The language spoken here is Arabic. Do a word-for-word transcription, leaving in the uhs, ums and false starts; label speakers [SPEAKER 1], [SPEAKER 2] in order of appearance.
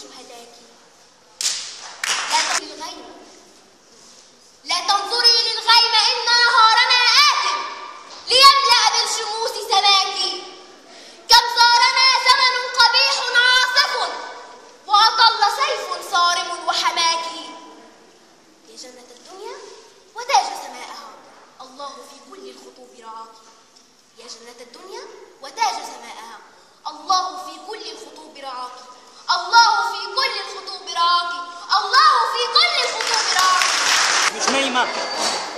[SPEAKER 1] شهداك. لا تنظري للغيم، لا تنظري للغيم إن نهارنا آت ليملأ بالشموس سماك. كم زارنا زمن قبيح عاصف وأطل سيف صارم وحماك. يا جنة الدنيا وتاج سماءها، الله في كل الخطوب رعاك. يا جنة الدنيا وتاج سماءها، الله في كل الخطوب رعاك. الله في كل الخطوب رعاك. الله في كل الخطوب رعاك.
[SPEAKER 2] مش نايمة.